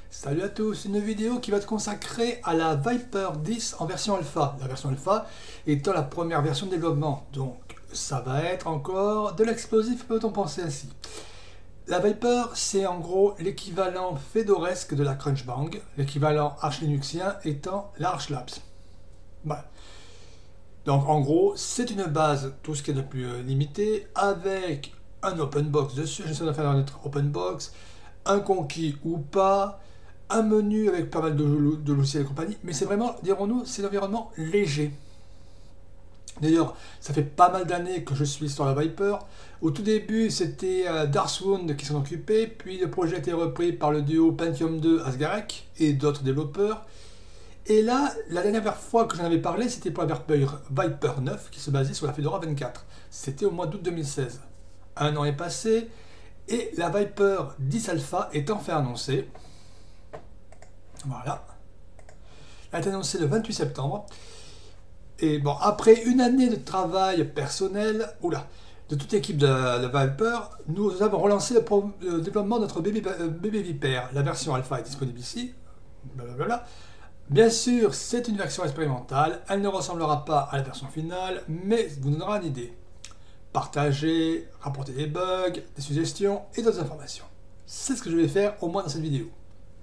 Salut à tous, une vidéo qui va être consacrée à la Viper 10 en version alpha. La version alpha étant la première version de développement, donc ça va être encore de l'explosif, peut-on penser ainsi. La Viper, c'est en gros l'équivalent fedoresque de la Crunchbang, l'équivalent Arch Linuxien étant l'Arch Labs. Voilà. Donc en gros, c'est une base, tout ce qui est de plus limité, avec un open box dessus, j'essaie de faire un autre open box, un conquis ou pas, un menu avec pas mal de logiciels et compagnie, mais c'est vraiment, dirons-nous, c'est l'environnement léger. D'ailleurs, ça fait pas mal d'années que je suis sur la Viper. Au tout début, c'était Darkwound qui s'en occupait, puis le projet a été repris par le duo Pentium 2 Asgarek et d'autres développeurs. Et là, la dernière fois que j'en avais parlé, c'était pour la Viper 9 qui se basait sur la Fedora 24. C'était au mois d'août 2016. Un an est passé et la Viper 10 Alpha est enfin annoncée. Voilà. Elle a été annoncée le 28 septembre. Et bon, après une année de travail personnel, de toute l'équipe de Viper, nous avons relancé le développement de notre bébé Viper. La version alpha est disponible ici. Blablabla. Bien sûr, c'est une version expérimentale. Elle ne ressemblera pas à la version finale, mais vous donnera une idée. Partagez, rapportez des bugs, des suggestions et d'autres informations. C'est ce que je vais faire au moins dans cette vidéo.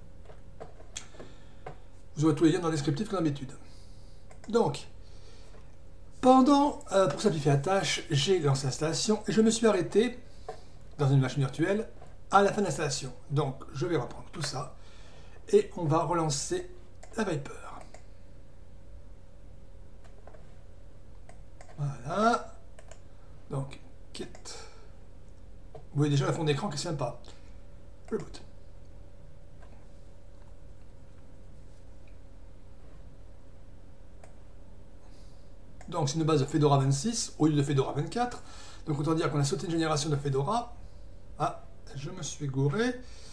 Vous aurez tous les liens dans le descriptif comme d'habitude. Donc, pour simplifier la tâche, j'ai lancé l'installation et je me suis arrêté dans une machine virtuelle à la fin de l'installation. Donc, je vais reprendre tout ça et on va relancer la Viper. Voilà. Donc, kit. Vous voyez déjà le fond d'écran qui est sympa. Reboot. Donc c'est une base de Fedora 26 au lieu de Fedora 24. Donc autant dire qu'on a sauté une génération de Fedora. Ah, je me suis gouré.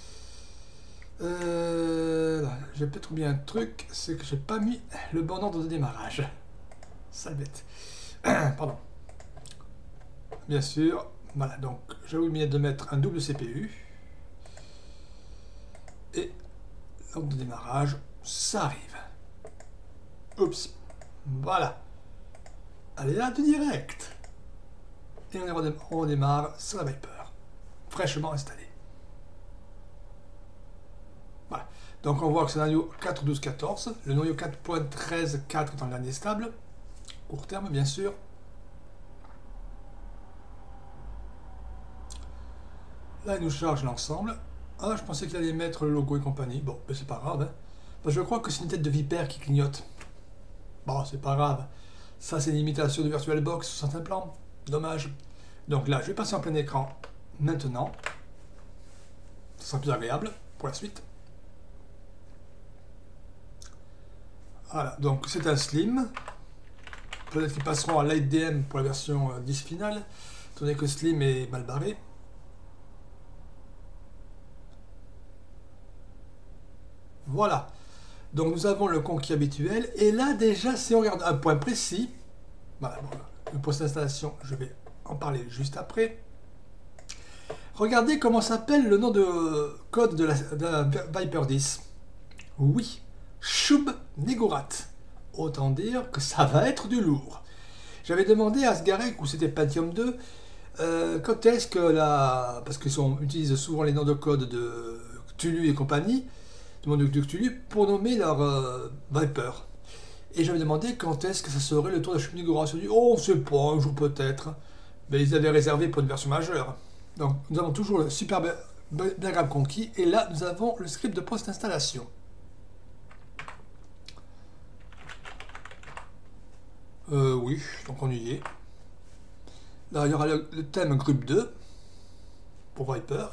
J'ai peut-être oublié un truc, c'est que j'ai pas mis le bon ordre de démarrage. Sale bête. Pardon. Bien sûr. Voilà, donc j'ai oublié de mettre un double CPU. Et l'ordre de démarrage, ça arrive. Oups. Voilà. Allez là, du direct. Et on redémarre sur la Viper. Fraîchement installée. Voilà. Donc on voit que c'est un noyau 4.12.14. Le noyau 4.13.4 est en dernier stable. Court terme, bien sûr. Là, il nous charge l'ensemble. Ah, je pensais qu'il allait mettre le logo et compagnie. Bon, mais c'est pas grave. Hein. Je crois que c'est une tête de vipère qui clignote. Bon, c'est pas grave. Ça, c'est une imitation de VirtualBox sur certains plans. Dommage. Donc là, je vais passer en plein écran maintenant. Ça sera plus agréable pour la suite. Voilà, donc c'est un Slim. Peut-être qu'ils passeront à LightDM pour la version 10 finale, étant donné que Slim est mal barré. Voilà. Donc nous avons le conquis habituel. Et là, déjà, si on regarde un point précis, voilà, bon, le poste d'installation, je vais en parler juste après. Regardez comment s'appelle le nom de code de la Viper 10. Oui, Shub Negorat. Autant dire que ça va être du lourd. J'avais demandé à Asgarek, ou c'était Pentium 2, quand est-ce que parce qu'ils utilisent souvent les noms de code de Cthulhu et compagnie, du monde de Cthulhu, pour nommer leur Viper. Et j'avais demandé quand est-ce que ça serait le tour de Shub Negorat. Ils ont dit, oh, on ne sait pas, un jour peut-être. Mais ils avaient réservé pour une version majeure. Donc nous avons toujours le super diagramme conquis. Et là, nous avons le script de post-installation. Oui, donc on y est. Là, il y aura le thème groupe 2 pour Viper.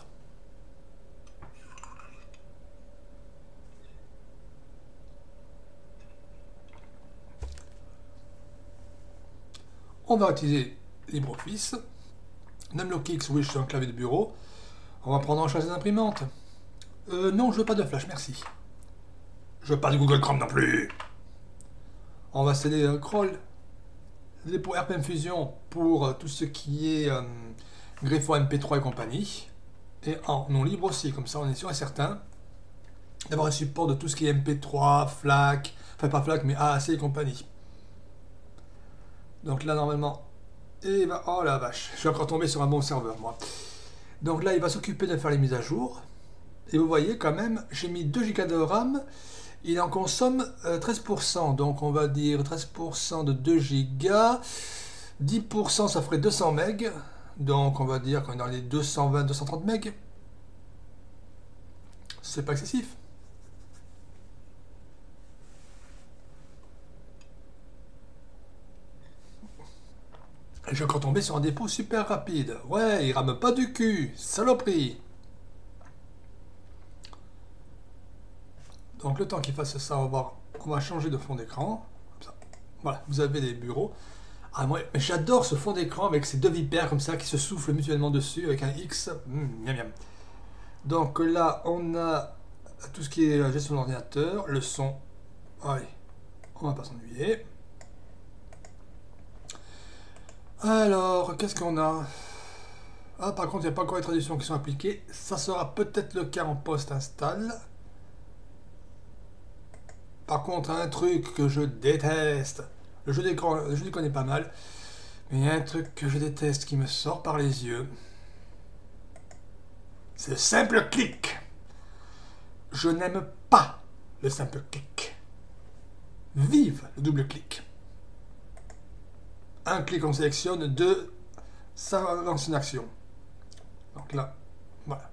On va utiliser LibreOffice. Numlockx Wish sur un clavier de bureau. On va prendre en charge des imprimantes. Non, je veux pas de flash, merci. Je veux pas de Google Chrome non plus. On va installer un crawl. Pour RPM Fusion pour tout ce qui est greffo MP3 et compagnie. Et en non libre aussi, comme ça on est sûr et certain. d'avoir un support de tout ce qui est MP3, FLAC, enfin pas FLAC mais AAC et compagnie. Donc là normalement, et bah, oh la vache, je suis encore tombé sur un bon serveur moi. Donc là il va s'occuper de faire les mises à jour. Et vous voyez quand même, j'ai mis 2 Go de RAM, il en consomme 13%, donc on va dire 13% de 2 Go, 10% ça ferait 200 MB, donc on va dire qu'on est dans les 220-230 MB. C'est pas excessif. Et j'ai encore tombé sur un dépôt super rapide. Ouais, il rame pas du cul, saloperie. Donc le temps qu'il fasse ça, on va changer de fond d'écran. Voilà, vous avez les bureaux. Ah, moi, j'adore ce fond d'écran avec ces deux vipères comme ça qui se soufflent mutuellement dessus avec un X. Miam miam. Donc là, on a tout ce qui est gestion de l'ordinateur, le son. Allez, on va pas s'ennuyer. Alors, qu'est-ce qu'on a? Ah, par contre, il n'y a pas encore les traductions qui sont appliquées. Ça sera peut-être le cas en post-install. Par contre, un truc que je déteste. Le jeu du connais pas mal. Mais il y a un truc que je déteste qui me sort par les yeux. C'est le simple clic. Je n'aime pas le simple clic. Vive le double clic. Un clic on sélectionne, deux, ça lance une action. Donc là, voilà.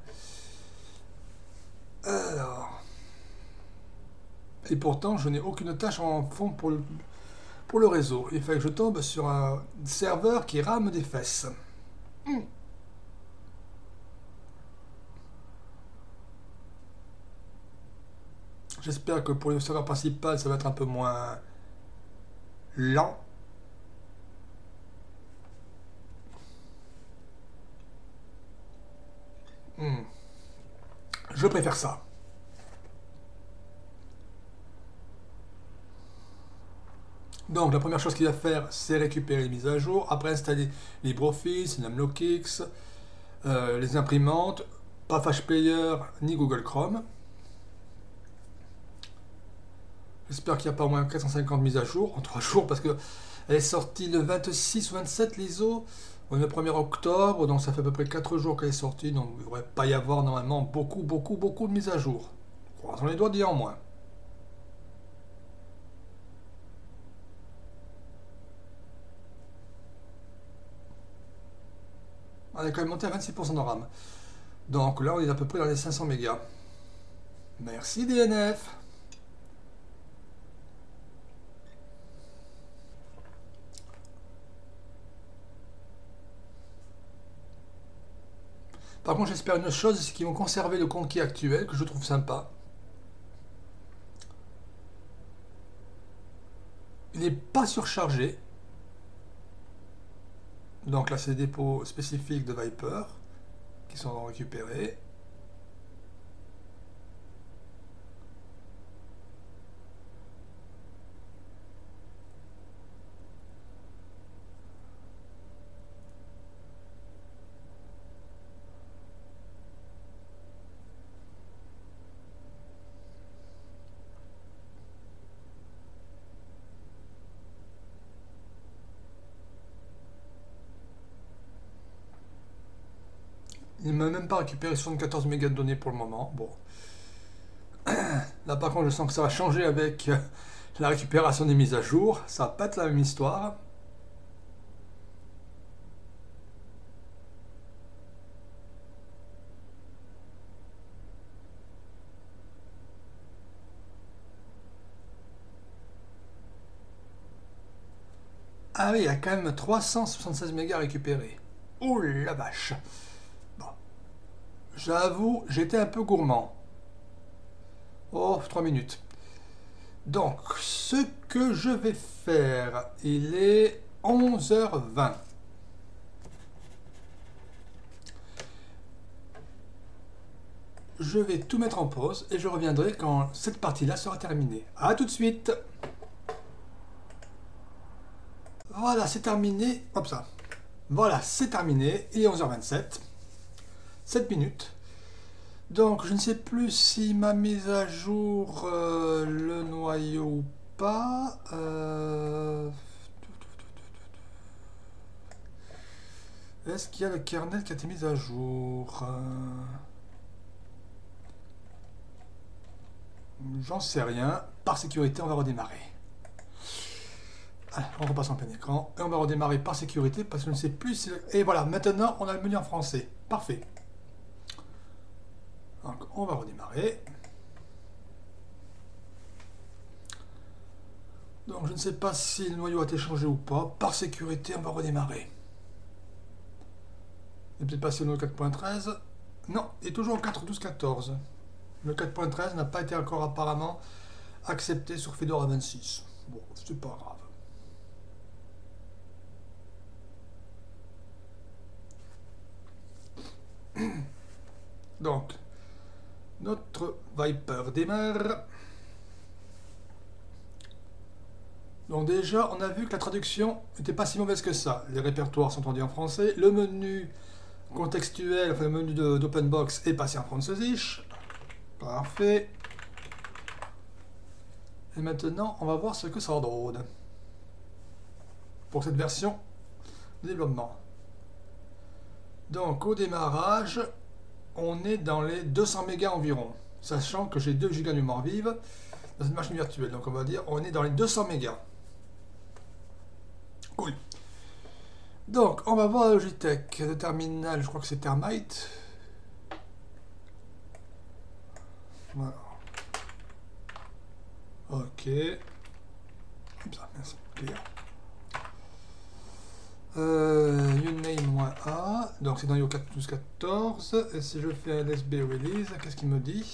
Alors. Et pourtant, je n'ai aucune tâche en fond pour le réseau. Il fallait que je tombe sur un serveur qui rame des fesses. J'espère que pour le serveur principal, ça va être un peu moins lent. Je préfère ça. Donc la première chose qu'il va faire, c'est récupérer les mises à jour, après installer LibreOffice, Namlokix, les imprimantes, pas Flash Player ni Google Chrome. J'espère qu'il n'y a pas au moins 450 mises à jour en 3 jours parce que elle est sortie le 26 ou 27 l'ISO. On est le 1er octobre, donc ça fait à peu près 4 jours qu'elle est sortie, donc il ne devrait pas y avoir normalement beaucoup de mises à jour. Croisons les doigts d'y en moins. On est quand même monté à 26% de RAM. Donc là, on est à peu près dans les 500 mégas. Merci DNF. Par contre, j'espère une chose, c'est qu'ils vont conserver le conquis actuel, que je trouve sympa. Il n'est pas surchargé. Donc là, c'est des dépôts spécifiques de Viper qui sont récupérés. Il ne m'a même pas récupéré 74 mégas de données pour le moment. Bon. Là par contre je sens que ça va changer avec la récupération des mises à jour. Ça va pas être la même histoire. Ah oui, il y a quand même 376 mégas récupérés. Oh la vache. Bon. J'avoue, j'étais un peu gourmand. Oh, 3 minutes. Donc, ce que je vais faire, il est 11h20. Je vais tout mettre en pause et je reviendrai quand cette partie-là sera terminée. A tout de suite. Voilà, c'est terminé. Hop ça. Voilà, c'est terminé. Il est 11h27. 7 minutes. Donc, je ne sais plus s'il m'a mis à jour le noyau ou pas. Est-ce qu'il y a le kernel qui a été mis à jour? J'en sais rien. Par sécurité, on va redémarrer. Allez, on repasse en plein écran. Et on va redémarrer par sécurité parce que je ne sais plus si... Et voilà, maintenant, on a le menu en français. Parfait. Donc, on va redémarrer. Donc, je ne sais pas si le noyau a été changé ou pas. Par sécurité, on va redémarrer. Il est peut-être passé au noyau 4.13. Non, il est toujours en 4.12.14. Le 4.13 n'a pas été encore apparemment accepté sur Fedora 26. Bon, c'est pas grave. Donc, notre Viper démarre. Donc déjà, on a vu que la traduction n'était pas si mauvaise que ça. Les répertoires sont traduits en français. Le menu contextuel, enfin le menu d'OpenBox est passé en französisch. Parfait. Et maintenant, on va voir ce que ça donne pour cette version de développement. Donc au démarrage, on est dans les 200 mégas environ, sachant que j'ai 2 gigas de mémoire vive dans une machine virtuelle. Donc on va dire on est dans les 200 mégas. Cool. Donc on va voir la Logitech. Le terminal, je crois que c'est Thermite. Voilà. Ok. Merci. Uname-A, donc c'est dans IO 4.12.14. Et si je fais un LSB release, qu'est-ce qu'il me dit?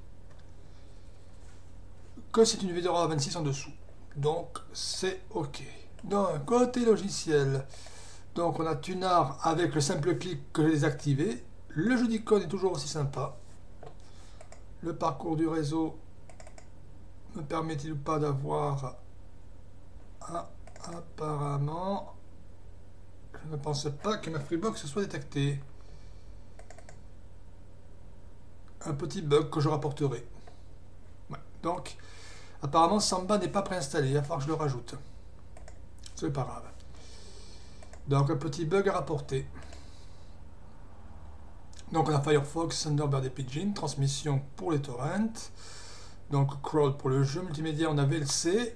Que c'est une Fedora 26 en dessous. Donc c'est ok. Donc côté logiciel, donc on a Tunar avec le simple clic que j'ai désactivé. Le jeu d'icône est toujours aussi sympa. Le parcours du réseau me permet-il pas d'avoir apparemment. Je ne pense pas que ma Freebox soit détectée. Un petit bug que je rapporterai. Ouais. Donc, apparemment, Samba n'est pas préinstallé. Il va falloir que je le rajoute. C'est pas grave. Donc, un petit bug à rapporter. Donc, on a Firefox, Thunderbird et Pidgin. Transmission pour les torrents. Donc, crawl pour le jeu. Multimédia, on a VLC.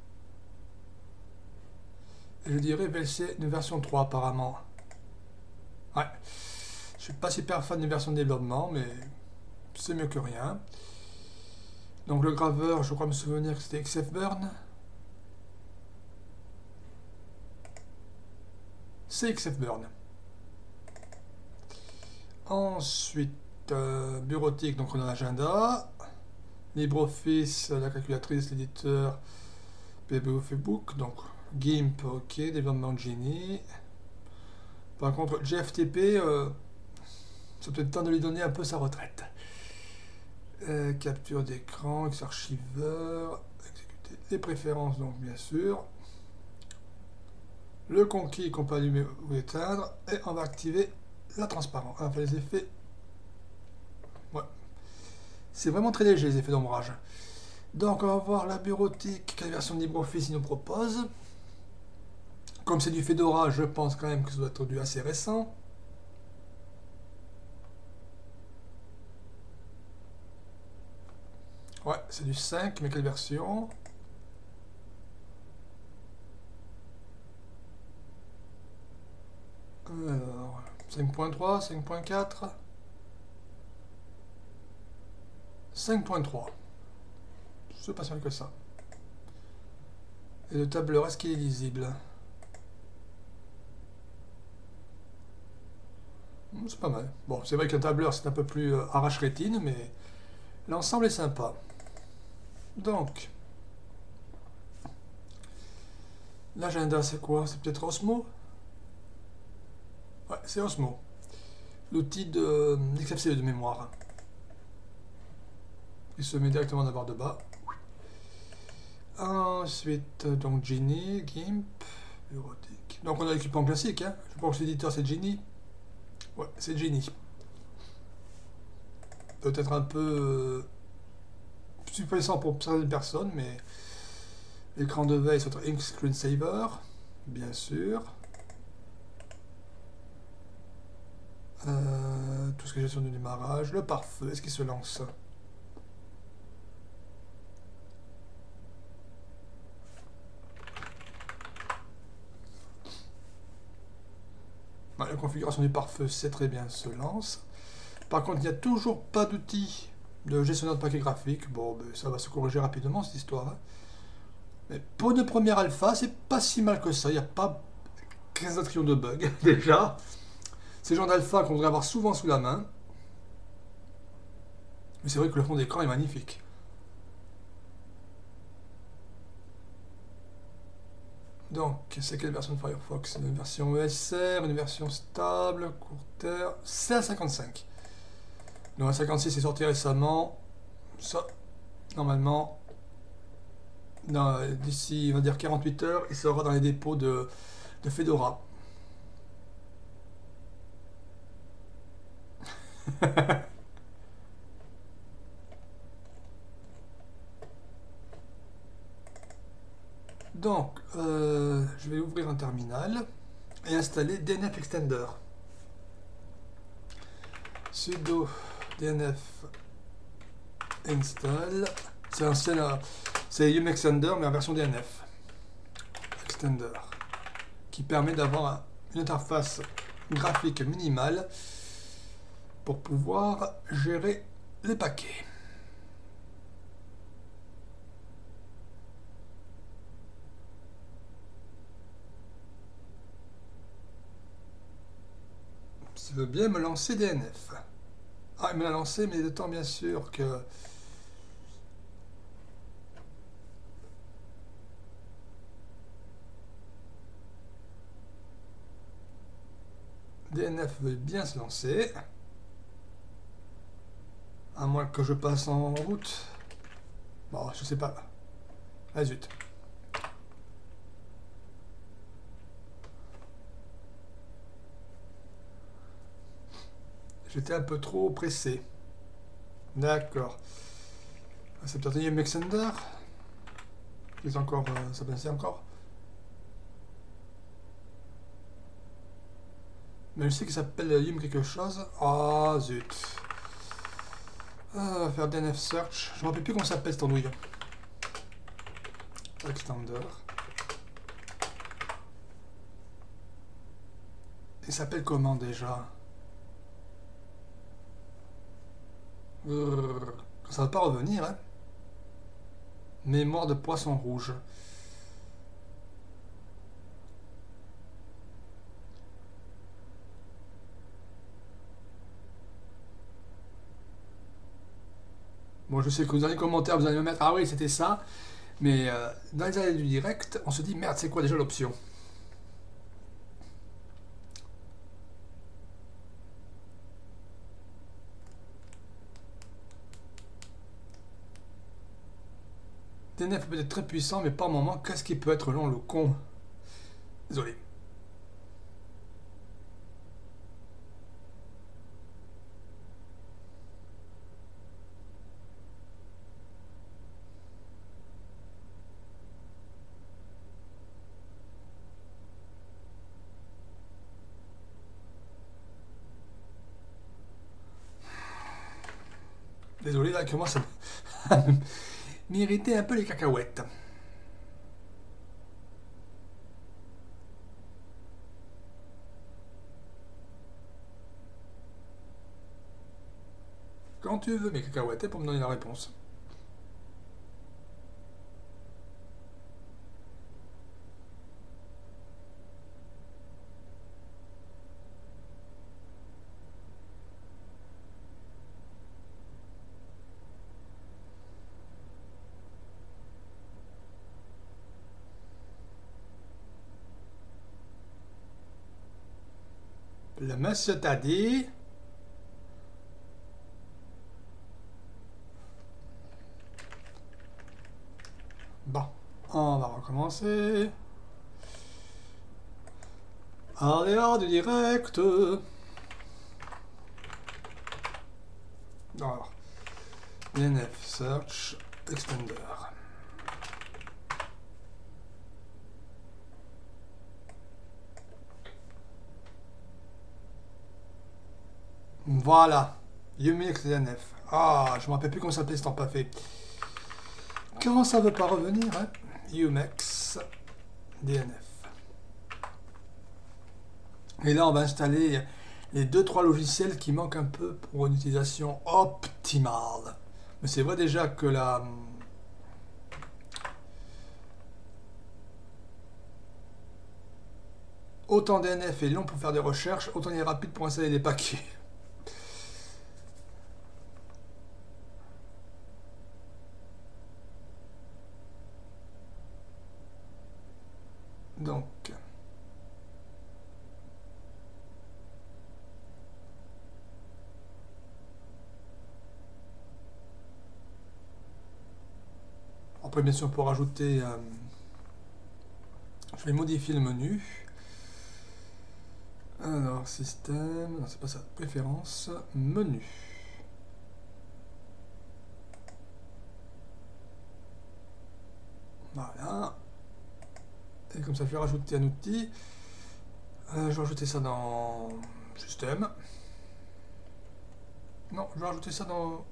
Et je dirais VLC une version 3 apparemment. Ouais. Je suis pas super fan d'une version de développement, mais c'est mieux que rien. Donc le graveur, je crois me souvenir que c'était XFburn. C'est XFburn. Ensuite, bureautique, donc on a l'agenda. LibreOffice, la calculatrice, l'éditeur, PBO Facebook, donc GIMP, ok, développement Genie. Par contre, GFTP, c'est peut-être temps de lui donner un peu sa retraite. Capture d'écran, X-archiveur, exécuter les préférences, donc bien sûr. Le conquis qu'on peut allumer ou éteindre. Et on va activer la transparence. Enfin, les effets. Ouais. C'est vraiment très léger, les effets d'ombrage. Donc, on va voir la bureautique, quelle version de LibreOffice il nous propose. Comme c'est du Fedora, je pense quand même que ça doit être du assez récent. Ouais, c'est du 5, mais quelle version? Alors, 5.3, 5.4, 5.3. C'est pas si mal que ça. Et le tableur, est-ce qu'il est lisible? C'est pas mal. Bon, c'est vrai qu'un tableur, c'est un peu plus arrache-rétine, mais l'ensemble est sympa. Donc, l'agenda, c'est quoi? C'est peut-être Osmo? Ouais, c'est Osmo. L'outil d'XFCE de mémoire. Il se met directement dans la barre de bas. Ensuite, donc Genie, GIMP, bureautique. Donc on a l'équipement classique, hein. Je pense que l'éditeur c'est Genie. Ouais, c'est Genie. peut-être un peu suppléant pour certaines personnes, mais l'écran de veille sur Ink Screensaver, bien sûr. Tout ce que j'ai sur le démarrage, le pare-feu, est-ce qu'il se lance? La configuration du pare-feu, c'est très bien, se lance. Par contre, il n'y a toujours pas d'outil de gestionnaire de paquets graphiques. Bon, ben, ça va se corriger rapidement cette histoire. Hein. Mais pour une première alpha, c'est pas si mal que ça. Il n'y a pas 15 trillions de bugs déjà. C'est le genre d'alpha qu'on devrait avoir souvent sous la main. Mais c'est vrai que le fond d'écran est magnifique. Donc, c'est quelle version de Firefox? Une version ESR, une version stable, court terme. C'est à 55. Donc, la 56 est sorti récemment. Ça, normalement, d'ici, on va dire 48 heures, il sera dans les dépôts de Fedora. Donc, je vais ouvrir un terminal et installer DNF Extender. Sudo DNF install. C'est Yum Extender mais en version DNF Extender qui permet d'avoir une interface graphique minimale pour pouvoir gérer les paquets. Ça veut bien me lancer DNF. Ah, il me l'a lancé, mais de temps bien sûr que DNF veut bien se lancer. À moins que je passe en route. Bon, je sais pas. Ah zut. J'étais un peu trop pressé. D'accord. C'est peut-être Yum Extender. C'est encore. Ça passait encore. Mais je sais qu'il s'appelle Yum quelque chose. Ah zut. On va faire DNF Search. Je ne me rappelle plus comment ça s'appelle cette andouille. Extender. Il s'appelle comment déjà? Ça va pas revenir, hein. Mémoire de poisson rouge. Bon, je sais que dans les commentaires, vous allez me mettre ah oui, c'était ça. Mais dans les années du direct, on se dit merde, c'est quoi déjà l'option? DNF peut être très puissant, mais par moment, qu'est-ce qui peut être long, le con? Désolé. Désolé, là, que moi, ça m'irritait un peu les cacahuètes. Quand tu veux mes cacahuètes pour me donner la réponse. Le monsieur t'a dit. Bon, on va recommencer. Allez, hors du direct. Alors, DNF Search Extender. Voilà, Umex DNF. Ah, je me rappelle plus comment ça s'appelait, c'est pas fait. Comment ça veut pas revenir, hein? Umex DNF. Et là, on va installer les 2-3 logiciels qui manquent un peu pour une utilisation optimale. Mais c'est vrai déjà que la... Autant DNF est long pour faire des recherches, autant il est rapide pour installer des paquets. Donc... Après, bien sûr, on peut rajouter... je vais modifier le menu. Alors, système... Non, c'est pas ça. Préférences. Menu. Voilà. Et comme ça, je vais rajouter un outil. Je vais rajouter ça dans... Système. Non, je vais rajouter ça dans...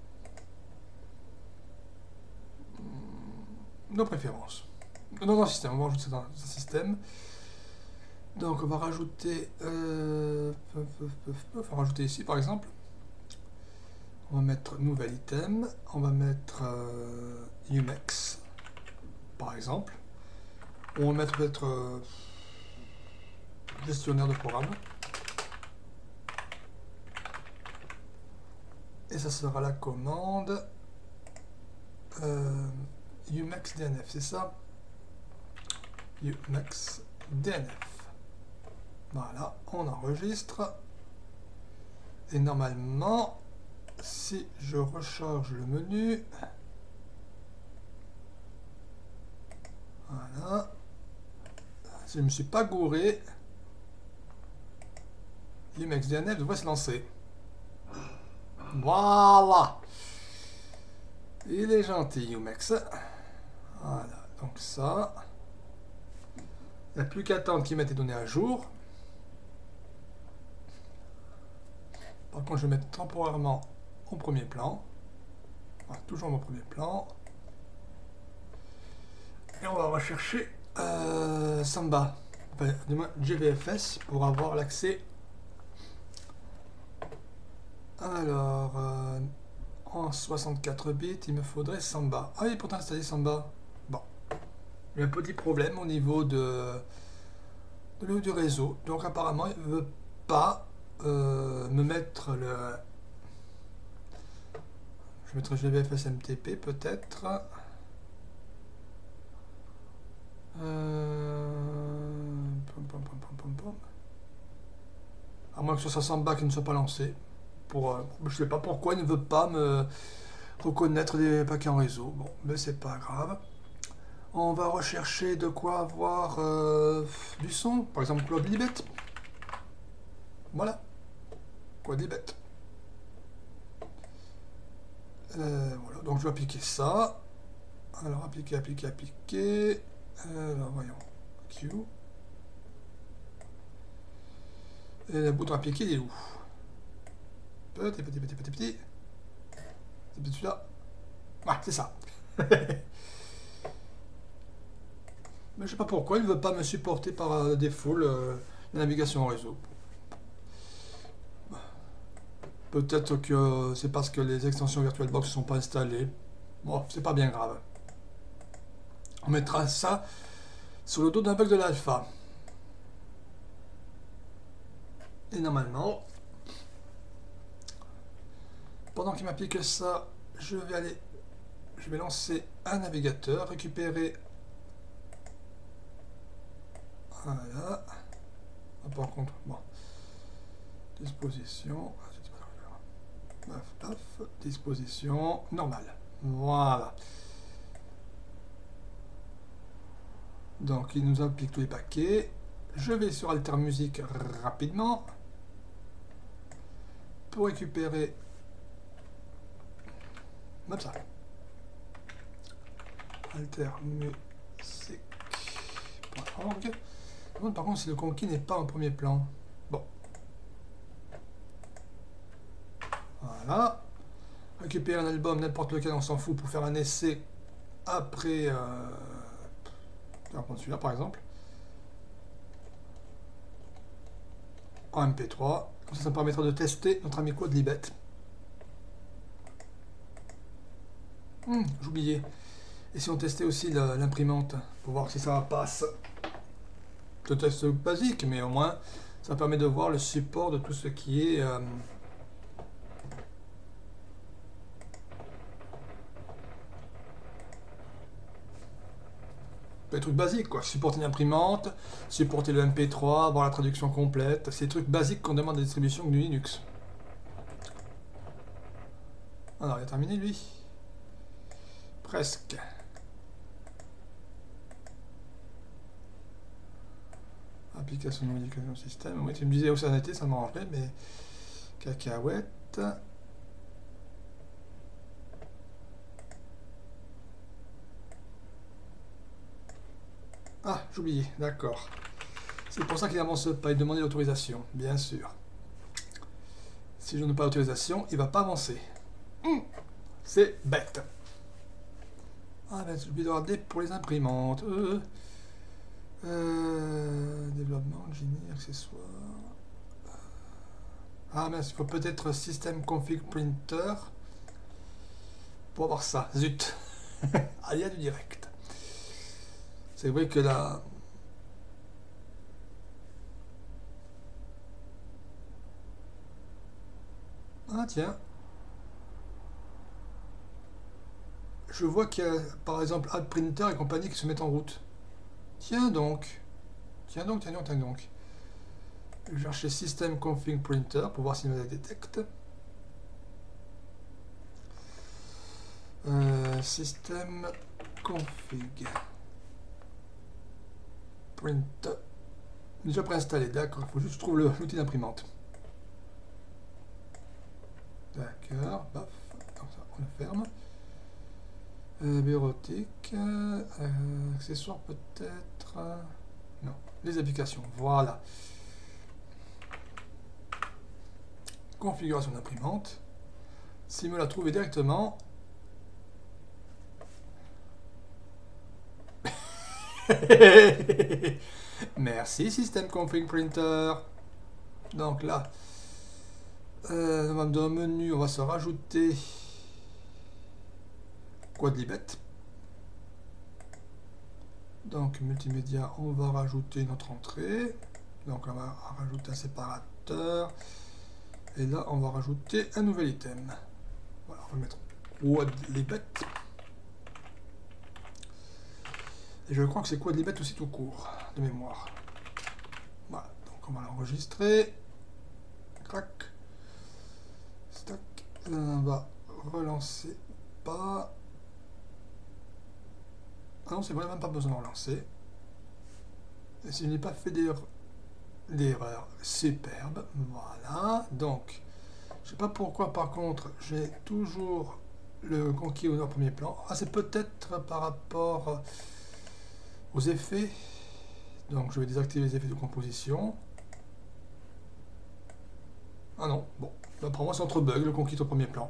Nos préférences. Non, dans système, on va rajouter ça dans le système. Donc on va rajouter... on va rajouter ici par exemple. On va mettre nouvel item. On va mettre Umex par exemple. On va mettre peut-être gestionnaire de programme. Et ça sera la commande Umex DNF, c'est ça? Umex DNF. Voilà, on enregistre. Et normalement, si je recharge le menu, voilà, si je ne me suis pas gouré, Umex DNF devrait se lancer. Voilà. Il est gentil, Umex. Voilà, donc ça. Il n'y a plus qu'à attendre qu'il mette les données à jour. Par contre, je vais mettre temporairement au premier plan. Voilà, toujours mon premier plan. Et on va rechercher Samba. Enfin, du moins GVFS pour avoir l'accès. Alors, en 64 bits, il me faudrait Samba. Ah oui, pourtant installer Samba. Bon. Il y a un petit problème au niveau du réseau. Donc apparemment, il ne veut pas me mettre le... Je vais mettre GVFS MTP peut-être. À moins que ce soit Samba qui ne soit pas lancé. Je ne sais pas pourquoi il ne veut pas me reconnaître des paquets en réseau. Bon, mais c'est pas grave. On va rechercher de quoi avoir du son. Par exemple, Quadlibet. Voilà. Quadlibet. Voilà, donc je vais appliquer ça. Alors, appliquer. Alors, voyons. Q. Et le bouton appliquer, il est où? Petit. C'est peut-être celui-là. Ah, c'est ça. Mais je sais pas pourquoi il ne veut pas me supporter par défaut la navigation en réseau. Peut-être que c'est parce que les extensions VirtualBox ne sont pas installées. Bon, c'est pas bien grave. On mettra ça sur le dos d'un bug de l'alpha. Et normalement, pendant qu'il m'applique ça, je vais lancer un navigateur, récupérer. Voilà. Ah, par contre, bon. Disposition. Disposition normale. Voilà. Donc il nous applique tous les paquets. Je vais sur Alter Music rapidement pour récupérer Comme ça. Alter musique. Par contre, si le conquis n'est pas en premier plan. Bon. Voilà. Récupérer un album, n'importe lequel, on s'en fout, pour faire un essai après. On va prendre celui-là par exemple. En MP3. Comme ça me permettra de tester notre ami Quadlibet. J'oubliais. Et si on testait aussi l'imprimante pour voir si ça passe. C'est un test basique, mais au moins ça permet de voir le support de tout ce qui est des trucs basiques quoi. Supporter une imprimante, supporter le MP3, avoir la traduction complète. C'est des trucs basiques qu'on demande à la distribution GNU Linux. Alors il a terminé lui. Presque. Application de modification système. Oui, tu me disais où ça en était, ça m'arrangerait, mais cacahuète. Ah, j'oubliais, d'accord. C'est pour ça qu'il n'avance pas, il demandait l'autorisation, bien sûr. Si je n'ai pas l'autorisation, il ne va pas avancer. C'est bête. Ah ben, j'ai oublié d'avoir des pour les imprimantes. Développement, génie, accessoires. Ah mais il faut peut-être système config printer pour avoir ça. Zut. Ah, il y a du direct. C'est vrai que là... Ah tiens. Je vois qu'il y a par exemple Add Printer et compagnie qui se mettent en route. Tiens donc. Tiens donc. Je vais chercher System Config Printer pour voir s'il me la détecte. System Config Printer. Déjà préinstallé, d'accord. Il faut juste trouver l'outil d'imprimante. D'accord, paf. Comme ça, on le ferme. Bureautique. Accessoires peut-être. Non, les applications, voilà. Configuration d'imprimante. S'il me l'a trouvé directement. Merci System Config Printer. Donc là, dans le menu, on va se rajouter Quadlibet. Donc multimédia, on va rajouter notre entrée. Donc on va rajouter un séparateur. Et là, on va rajouter un nouvel item. Voilà, on va mettre Quadlibet. Et je crois que c'est Quadlibet aussi tout court, de mémoire. Voilà, donc on va l'enregistrer. Crac. Stack. Là, on va relancer. Pas. Ah non, c'est vrai, même pas besoin de relancer. Et si je n'ai pas fait d'erreur, superbe. Voilà, donc, je sais pas pourquoi par contre, j'ai toujours le conquis au premier plan. Ah, c'est peut-être par rapport aux effets. Donc, je vais désactiver les effets de composition. Ah non, bon, pour moi c'est entre bugs, le conquis au premier plan.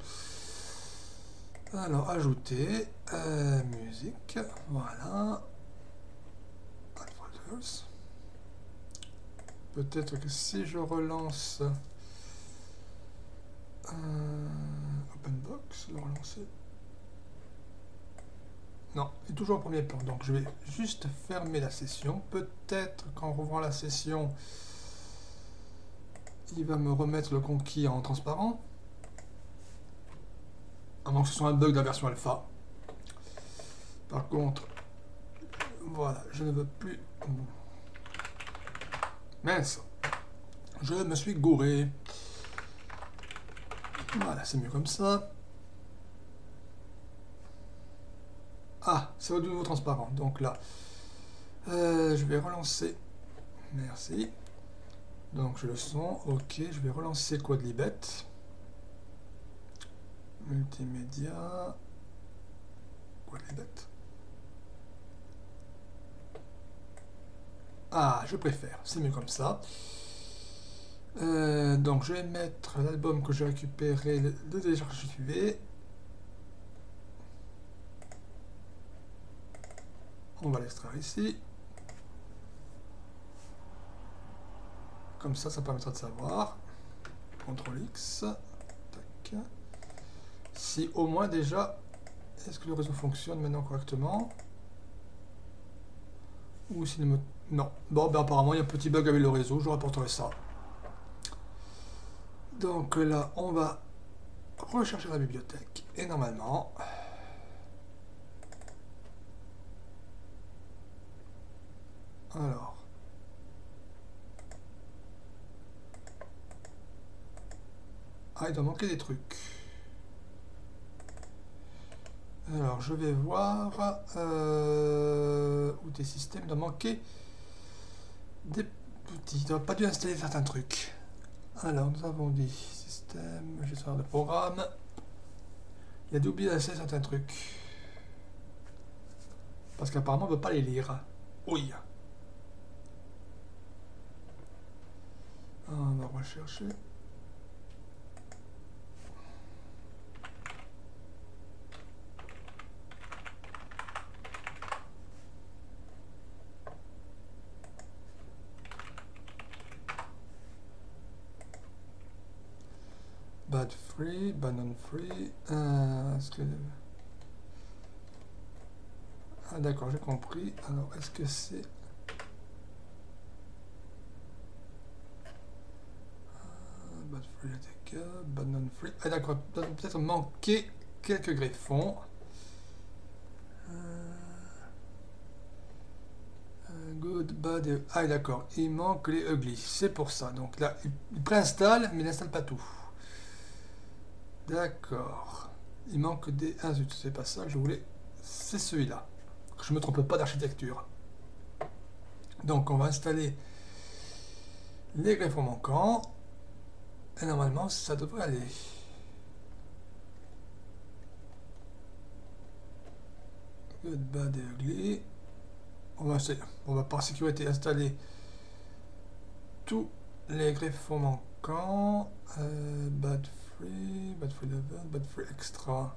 Alors, ajouter, musique, voilà. Add folders. Peut-être que si je relance OpenBox, le relancer. Non, il est toujours au premier plan. Donc je vais juste fermer la session. Peut-être qu'en rouvrant la session, il va me remettre le conquis en transparent. À moins que ce soit un bug de la version alpha. Par contre, voilà, je ne veux plus... Mince, je me suis gouré. Voilà, c'est mieux comme ça. Ah, c'est de nouveau transparent. Donc là, je vais relancer. Merci. Donc je le sens. Ok, je vais relancer Quadlibet. Multimédia. Quoi les bêtes? Ah, je préfère, c'est mieux comme ça. Donc je vais mettre l'album que j'ai récupéré, le télécharger. On va l'extraire ici. Comme ça permettra de savoir. CTRL X. Tac. Si au moins déjà, est-ce que le réseau fonctionne maintenant correctement? Ou s'il me... Non. Bon, ben apparemment il y a un petit bug avec le réseau, je rapporterai ça. Donc là, on va rechercher la bibliothèque. Et normalement... Alors... Ah, il doit manquer des trucs. Alors, je vais voir où tes systèmes doivent manquer des petits. Il doit pas dû installer certains trucs. Alors, nous avons dit système, gestionnaire de programme. Il a dû oublier d'installer certains trucs. Parce qu'apparemment, on ne veut pas les lire. Oui. On va rechercher. Bad free, banon free. Ah d'accord, j'ai compris. Alors, est-ce que c'est... Bad free, banon free. Ah d'accord, peut-être manquer quelques greffons. Good, bad et... Ah d'accord, il manque les ugly. C'est pour ça. Donc là, il préinstalle, mais il n'installe pas tout. D'accord. Il manque des... Ah zut, c'est pas ça que je voulais. C'est celui-là. Je me trompe pas d'architecture. Donc on va installer les greffons manquants. Et normalement, ça devrait aller. Good, bad et ugly. On va par sécurité installer tous les greffons manquants. Bad free level, bad free extra.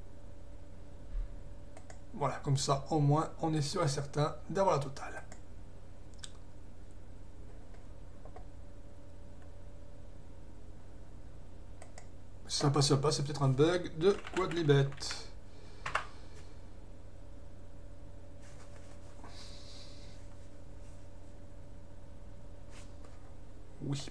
Voilà, comme ça, au moins, on est sûr et certain d'avoir la totale. Si ça passe, c'est peut-être un bug de Quadlibet. Oui.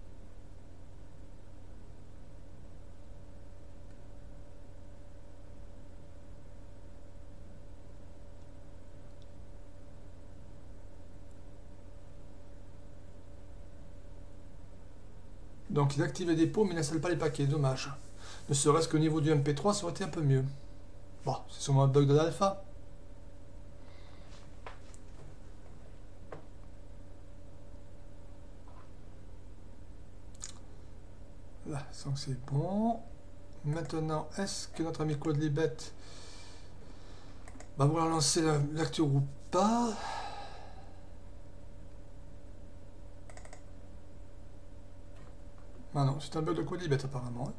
Donc il active les dépôts mais il n'installe pas les paquets, dommage. Ne serait-ce qu'au niveau du MP3 ça aurait été un peu mieux. Bon, c'est sûrement un bug de l'alpha. Là, donc c'est bon. Maintenant, est-ce que notre ami Quadlibet va vouloir lancer la lecture ou pas? Ah non, c'est un bug de Quadlibet apparemment.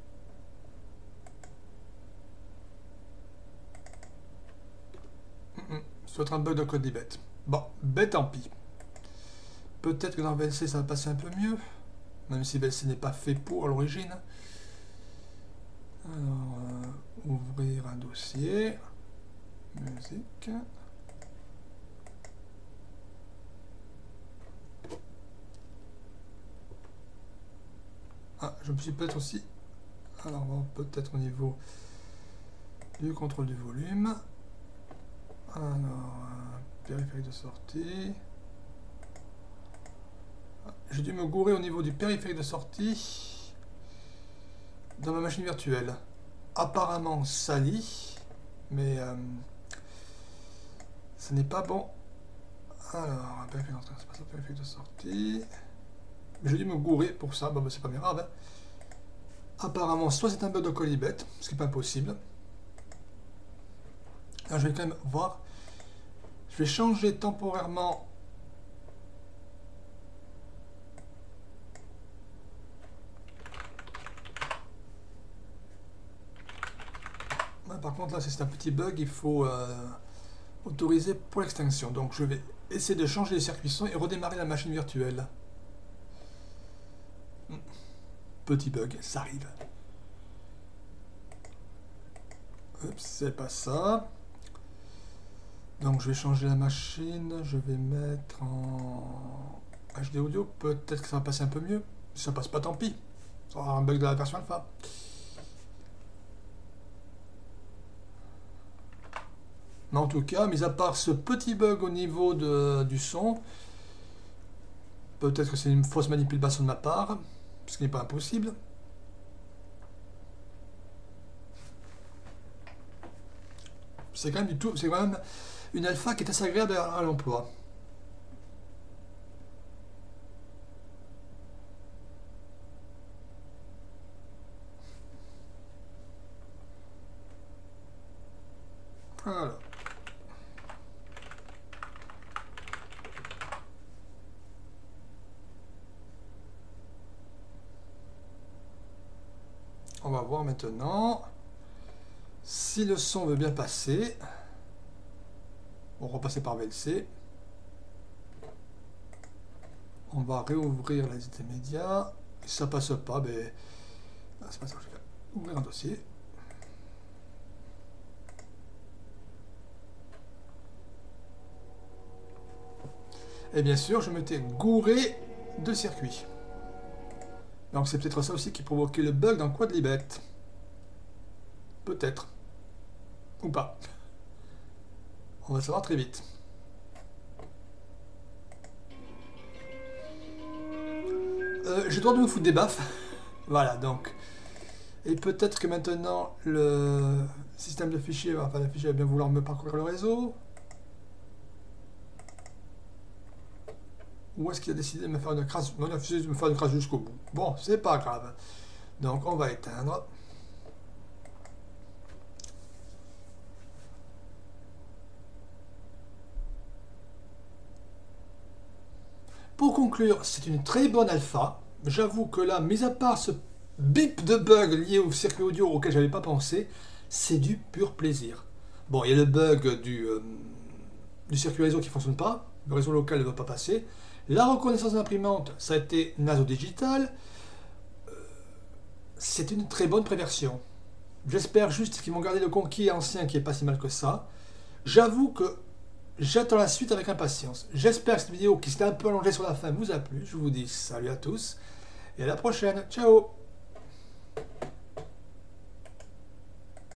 Ça doit être un bug de Quadlibet. Bon, ben tant pis. Peut-être que dans VLC ça va passer un peu mieux. Même si VLC n'est pas fait pour à l'origine. Alors, ouvrir un dossier. Musique. Ah, je me suis peut-être aussi... Alors, peut-être au niveau du contrôle du volume. Alors, périphérique de sortie. J'ai dû me gourer au niveau du périphérique de sortie dans ma machine virtuelle. Apparemment sali, mais ce n'est pas bon. Alors, périphérique d'entrée, c'est pas ça, périphérique de sortie. J'ai dû me gourer pour ça, bon, bah, c'est pas grave. Hein. Apparemment, soit c'est un bug de Colibet, ce qui n'est pas impossible. Alors, je vais quand même voir. Je vais changer temporairement. Par contre, là, c'est un petit bug, il faut autoriser pour l'extinction. Donc, je vais essayer de changer les circuits son et redémarrer la machine virtuelle. Petit bug, ça arrive. C'est pas ça. Donc, je vais changer la machine. Je vais mettre en HD audio. Peut-être que ça va passer un peu mieux. Si ça passe pas, tant pis. Ça aura un bug de la version alpha. Mais en tout cas, mis à part ce petit bug au niveau du son, peut-être que c'est une fausse manipulation de ma part, ce qui n'est pas impossible. C'est quand même une alpha qui est assez agréable à l'emploi. Voilà. On va voir maintenant si le son veut bien passer. On va repasser par VLC. On va réouvrir la liste des médias. Si ça passe pas, ben, c'est pas ça que je vais ouvrir un dossier. Et bien sûr, je m'étais gouré de circuits. Donc c'est peut-être ça aussi qui provoquait le bug dans Quadlibet. Peut-être. Ou pas. On va savoir très vite. J'ai le droit de me foutre des baffes. Voilà, donc. Et peut-être que maintenant, le système de fichiers, enfin le fichier va bien vouloir me parcourir le réseau. Ou est-ce qu'il a décidé de me faire une crasse? Non, il a décidé de me faire une crasse jusqu'au bout. Bon, c'est pas grave. Donc on va éteindre. Pour conclure, c'est une très bonne alpha. J'avoue que là, mis à part ce bip de bug lié au circuit audio auquel je n'avais pas pensé, c'est du pur plaisir. Bon, il y a le bug du circuit réseau qui ne fonctionne pas, le réseau local ne va pas passer. La reconnaissance d'imprimante, ça a été Naso Digital. C'est une très bonne préversion. J'espère juste qu'ils vont garder le conquis ancien qui est pas si mal que ça. J'avoue que j'attends la suite avec impatience. J'espère que cette vidéo qui s'était un peu allongée sur la fin vous a plu. Je vous dis salut à tous et à la prochaine. Ciao!